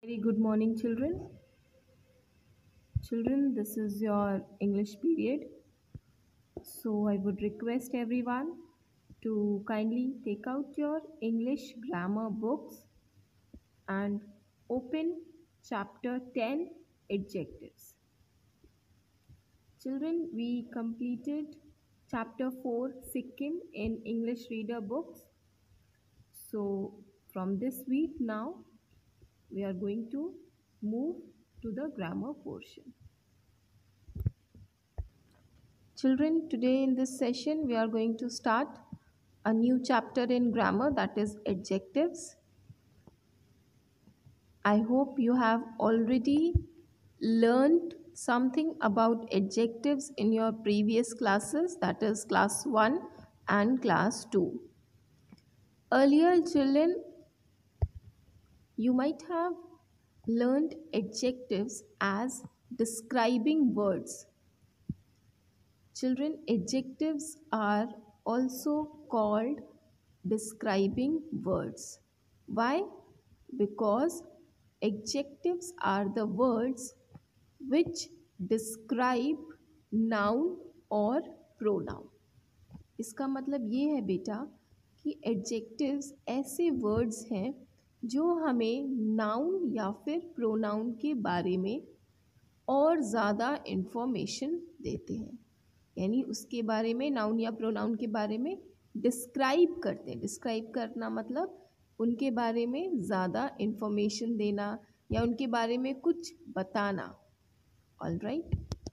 Very good morning, children. Children, this is your English period. So, I would request everyone to kindly take out your English grammar books and open chapter 10 adjectives. Children, we completed chapter 4 Sikkim in English reader books. So, from this week now, we are going to move to the grammar portion. Children, today in this session, we are going to start a new chapter in grammar, that is adjectives. I hope you have already learned something about adjectives in your previous classes, that is class 1 and class 2. Earlier, children, you might have learned adjectives as describing words. Children, adjectives are also called describing words. Why? Because adjectives are the words which describe noun or pronoun. इसका मतलब ये है बेटा कि adjectives ऐसे words हैं जो हमें noun या फिर pronoun के बारे में और ज़्यादा information देते हैं, यानी उसके बारे में नाउन या प्रोनाउन के बारे में डिस्क्राइब करते हैं. डिस्क्राइब करना मतलब उनके बारे में ज़्यादा इंफॉर्मेशन देना या उनके बारे में कुछ बताना. All right,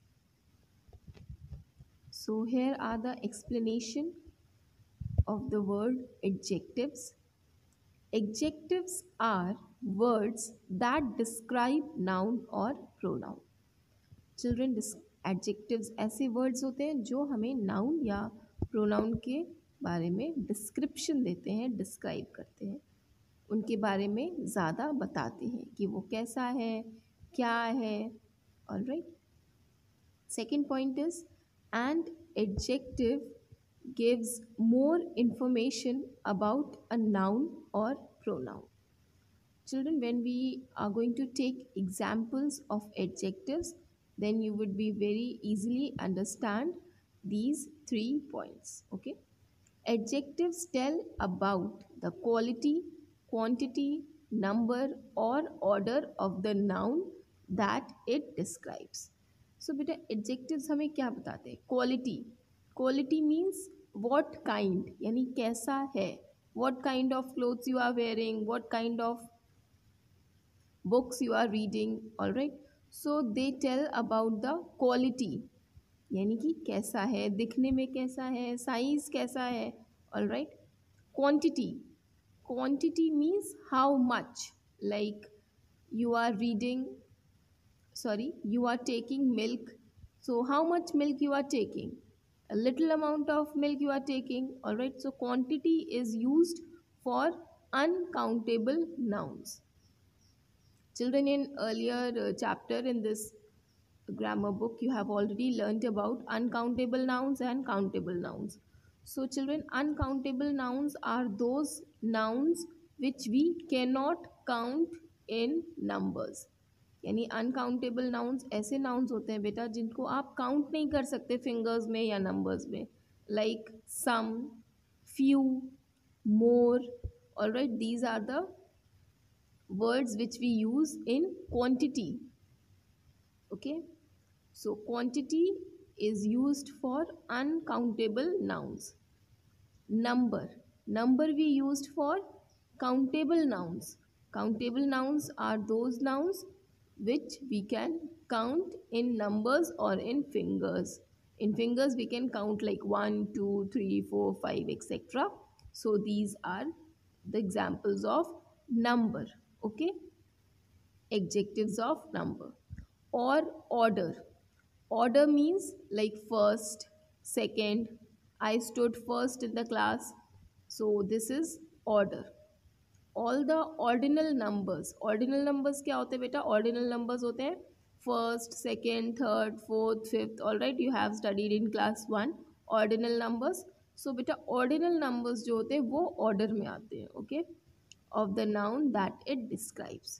so here are the explanation of the word adjectives. Adjectives are words that describe noun और प्रोनाउन. चिल्ड्रन, एडजेक्टिव्स ऐसे वर्ड्स होते हैं जो हमें नाउन या प्रोनाउन के बारे में डिस्क्रिप्शन देते हैं, डिस्क्राइब करते हैं, उनके बारे में ज़्यादा बताते हैं कि वो कैसा है, क्या है. All right, second point is an adjective gives more information about a noun और pronoun. Children, when we are going to take examples of adjectives, then you would be very easily understand these 3 points. Okay, adjectives tell about the quality, quantity, number or order of the noun that it describes. So beta, adjectives हमें क्या बताते हैं? Quality. Quality means what kind, यानी कैसा है. What kind of clothes you are wearing, what kind of books you are reading. All right, so they tell about the quality, यानी कि कैसा है, दिखने में कैसा है, साइज कैसा है. All right, quantity. Quantity means how much, like you are you are taking milk, so how much milk you are taking, a little amount of milk you are taking. All right, so quantity is used for uncountable nouns. Children, in earlier chapter in this grammar book, you have already learnt about uncountable nouns and countable nouns. So children, uncountable nouns are those nouns which we cannot count in numbers. यानी uncountable nouns ऐसे nouns होते हैं बेटा जिनको आप count नहीं कर सकते फिंगर्स में या नंबर्स में, like some, few, more. Alright, these are the words which we use in quantity. Okay, so quantity is used for uncountable nouns. Number we used for countable nouns. Countable nouns are those nouns which we can count in numbers or in fingers. In fingers we can count like 1 2 3 4 5 etc. So these are the examples of number. Okay, adjectives of number. Or order means like first, second. I stood first in the class, so this is order. All the ordinal numbers क्या होते हैं बेटा? Ordinal numbers होते हैं first, second, third, fourth, fifth. All right, you have studied in class 1 ordinal numbers. So बेटा ordinal numbers जो होते हैं वो order में आते हैं. Okay, of the noun that it describes.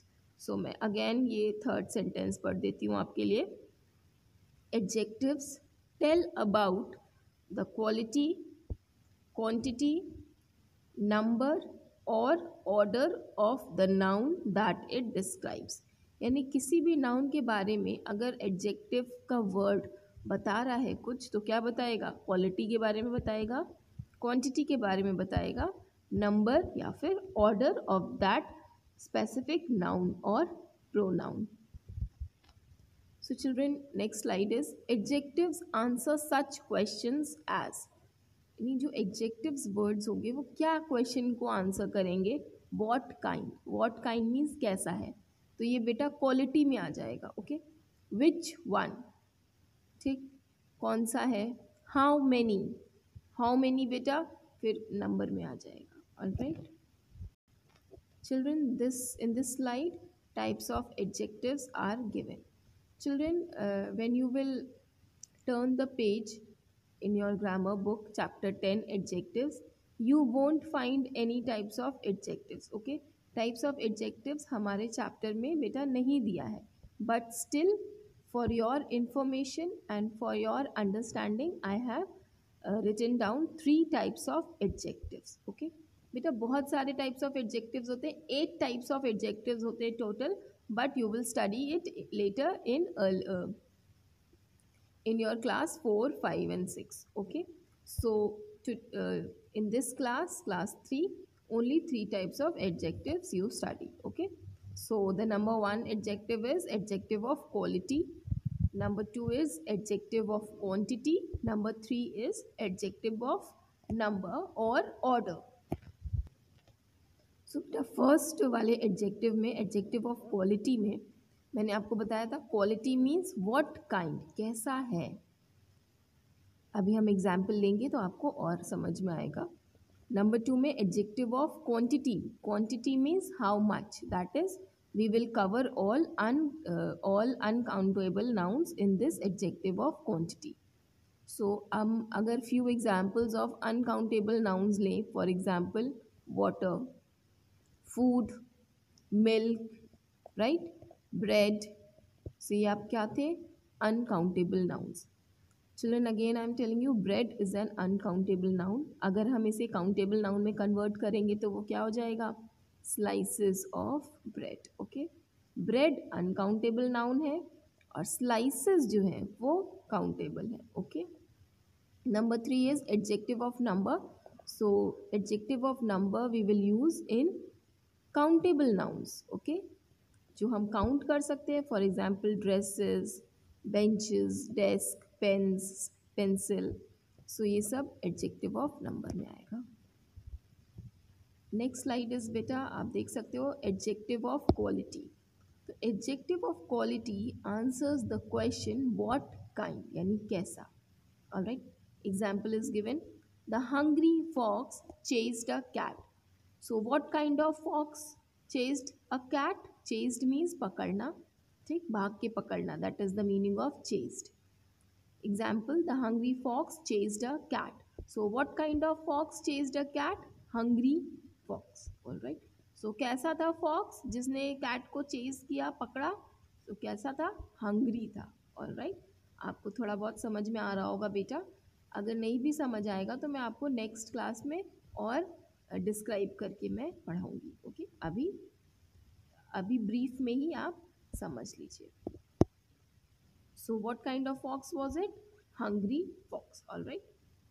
सो मैं अगेन ये थर्ड सेंटेंस पढ़ देती हूँ आपके लिए. Adjectives tell about the quality, quantity, number और order of the noun that it describes. यानी किसी भी नाउन के बारे में अगर एडजेक्टिव का वर्ड बता रहा है कुछ तो क्या बताएगा? क्वालिटी के बारे में बताएगा, क्वांटिटी के बारे में बताएगा, नंबर या फिर order of that specific noun और pronoun. So children, next slide is adjectives answer such questions as. यानी जो एडजेक्टिव्स वर्ड्स होंगे वो क्या क्वेश्चन को आंसर करेंगे? What kind. What kind means कैसा है, तो ये बेटा क्वालिटी में आ जाएगा. ओके, विच वन, ठीक, कौन सा है. हाउ मेनी, हाउ मेनी बेटा फिर नंबर में आ जाएगा. Alright children, this in this slide types of adjectives are given. Children, when you will turn the page in your grammar book, chapter 10, adjectives, you won't find any types of adjectives. Okay, types of adjectives हमारे chapter में बेटा नहीं दिया है, but still for your information and for your understanding I have written down 3 types of adjectives. Okay, बेटा बहुत सारे types of adjectives होते हैं, 8 types of adjectives होते हैं total, but you will study it later in your class 4, 5 and 6. Okay, so in this class 3, only 3 types of adjectives you study. Okay, so the number 1 adjective is adjective of quality, number 2 is adjective of quantity, number 3 is adjective of number or order. सो बेटा first वाले adjective में, adjective of quality में मैंने आपको बताया था quality means what kind, कैसा है. अभी हम एग्जाम्पल लेंगे तो आपको और समझ में आएगा. नंबर 2 में adjective of quantity, quantity means how much, that is we will cover all uncountable nouns in this adjective of quantity. So हम अगर few examples of uncountable nouns लें, for example water, food, milk, right, bread, so ये आप क्या थे? Uncountable nouns. Children again I am telling you, bread is an uncountable noun. अगर हम इसे काउंटेबल नाउन में कन्वर्ट करेंगे तो वो क्या हो जाएगा? Slices of bread. Okay, bread uncountable noun है और स्लाइसेस जो हैं वो काउंटेबल है. Okay, number 3 is adjective of number. So adjective of number we will use in countable nouns. Okay, जो हम काउंट कर सकते हैं, for example dresses, benches, desk, pens, pencil. So ये सब एडजेक्टिव ऑफ नंबर में आएगा. नेक्स्ट स्लाइड इज बेटा आप देख सकते हो एडजेक्टिव ऑफ क्वालिटी. तो adjective of quality answers the question what kind, यानी कैसा. Alright, example is given, the hungry fox chased a cat. So what kind of fox chased a cat? Chased means पकड़ना, ठीक, भाग के पकड़ना, that is the meaning of chased. Example, the hungry fox chased a cat. So what kind of fox chased a cat? Hungry fox. All right. So कैसा था fox जिसने cat को chase किया, पकड़ा? तो कैसा था? Hungry था. All right. आपको थोड़ा बहुत समझ में आ रहा होगा बेटा. अगर नहीं भी समझ आएगा तो मैं आपको नेक्स्ट क्लास में और डिस्क्राइब करके मैं पढ़ाऊँगी. ओके, अभी ब्रीफ में ही आप समझ लीजिए. So what kind of fox was it? Hungry fox. Alright,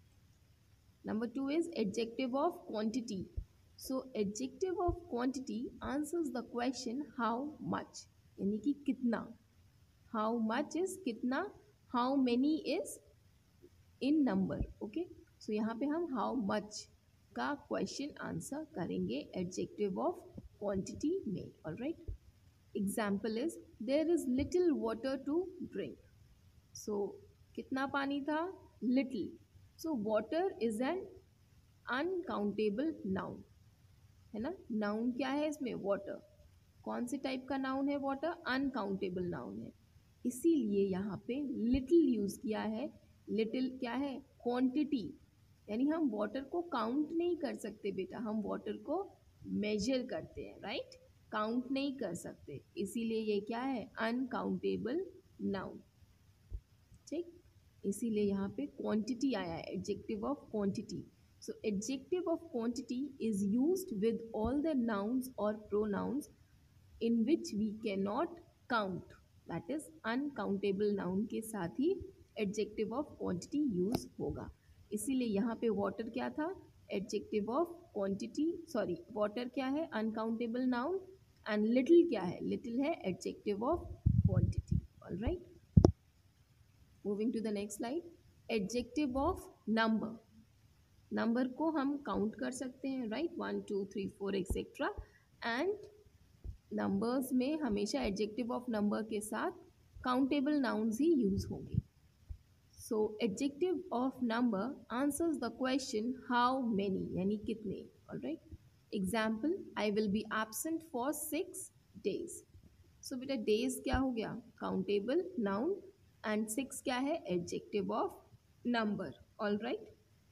number 2 is adjective of quantity. So adjective of quantity answers the question how much, यानी कि कितना. हाउ मच इज कितना, how many is in number. Okay, so यहाँ पे हम how much का question answer करेंगे adjective of quantity में. Alright, example is there is little water to drink. So कितना पानी था? Little. So water is an uncountable noun, है ना. नाउन क्या है इसमें? वाटर. कौन से टाइप का नाउन है वाटर? अनकाउंटेबल नाउन है, इसीलिए यहाँ पे लिटिल यूज किया है. लिटिल क्या है? क्वांटिटी, यानी हम वाटर को काउंट नहीं कर सकते बेटा, हम वाटर को मेजर करते हैं. राइट, काउंट नहीं कर सकते, इसीलिए ये क्या है, अनकाउंटेबल नाउन। ठीक, इसीलिए यहाँ पे क्वांटिटी आया है, adjective of quantity. So adjective of quantity is used with all the nouns और pronouns in which we can not count, that is uncountable noun के साथ ही एडजेक्टिव ऑफ क्वांटिटी यूज होगा। इसीलिए यहाँ पे वाटर क्या था, adjective of quantity, sorry water क्या है, अनकाउंटेबल नाउन, एंड लिटिल क्या है, लिटिल है adjective of quantity. Alright, moving to the next slide, adjective of number. Number को हम काउंट कर सकते हैं, राइट, 1 2 3 4 एक्सेट्रा, एंड नंबर्स में हमेशा एडजेक्टिव ऑफ नंबर के साथ काउंटेबल नाउन्स ही यूज होंगे। So adjective of number answers the question how many, यानी कितने। Alright, example, I will be absent for 6 days। So बेटा डेज क्या हो गया, काउंटेबल नाउन, एंड 6 क्या है, adjective of number. Alright,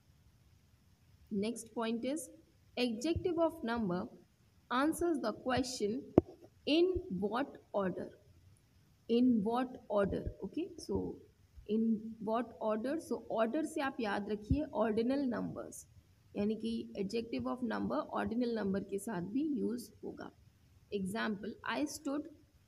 next point is adjective of number answers the question in what order, in what order, okay, so in what order, so order से आप याद रखिए ordinal numbers, यानी कि adjective of number ordinal number के साथ भी use होगा। example, I stood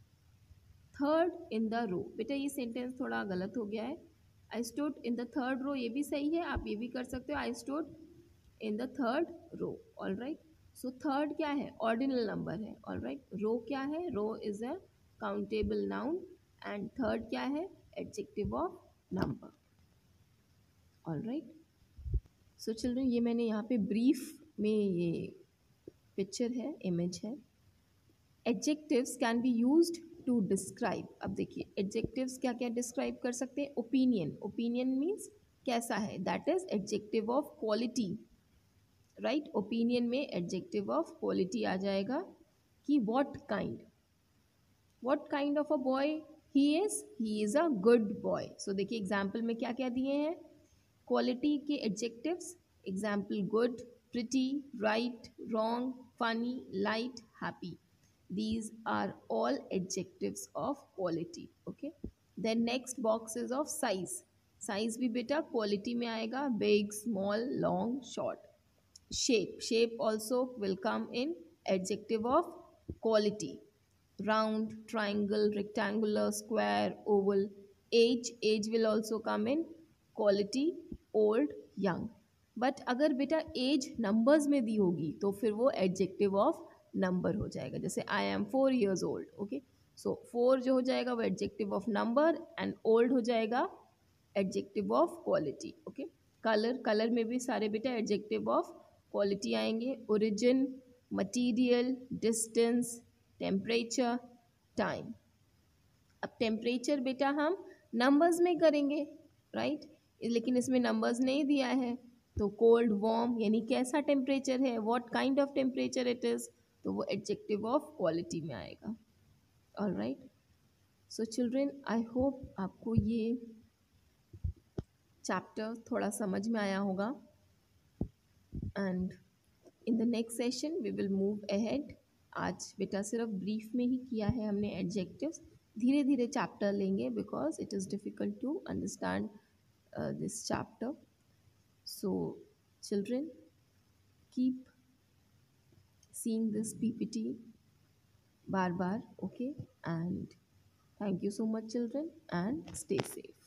third in the row। बेटा ये सेंटेंस थोड़ा गलत हो गया है, I stood in the third row ये भी सही है, आप ये भी कर सकते हो, I stood in the third row। all right, so third क्या है, ordinal number है। all right, row क्या है, row is a countable noun, and third क्या है, adjective of number। all right, so children ये मैंने यहाँ पे brief में ये picture है, image है। adjectives can be used to describe, अब देखिए adjectives क्या क्या describe कर सकते हैं, opinion, opinion means कैसा है, that is adjective of quality। Right, opinion में एडजेक्टिव ऑफ क्वालिटी आ जाएगा कि what kind of a boy he is a good boy. So देखिए एग्जाम्पल में क्या क्या दिए हैं, क्वालिटी के adjectives, example good, pretty, right, wrong, funny, light, happy, these are all adjectives of quality। okay, then next box is of size। Size भी बेटा quality में आएगा, big, small, long, short. shape also will come in adjective of quality, round, triangle, rectangular, square, oval। age will also come in quality, old, young। But अगर बेटा as numbers में दी होगी तो फिर वो एडजेक्टिव ऑफ नंबर हो जाएगा, जैसे I am 4 years old। Okay, so 4 जो हो जाएगा वो adjective of number, and old हो जाएगा adjective of quality. Okay, colour में भी सारे बेटा एडजेक्टिव ऑफ क्वालिटी आएंगे, origin, material, distance, temperature, time. अब टेम्परेचर बेटा हम नंबर्स में करेंगे, राइट, लेकिन इसमें नंबर्स नहीं दिया है, तो कोल्ड, वार्म, यानी कैसा टेम्परेचर है, what kind of temperature it is, तो वो एडजेक्टिव ऑफ क्वालिटी में आएगा। Alright, so children I hope आपको ये चैप्टर थोड़ा समझ में आया होगा, and in the next session we will move ahead. आज बेटा सिर्फ ब्रीफ में ही किया है हमने एडजेक्टिव्स, धीरे धीरे चैप्टर लेंगे because it is difficult to understand this chapter. So children keep seeing this PPT बार बार, okay, and thank you so much children and stay safe।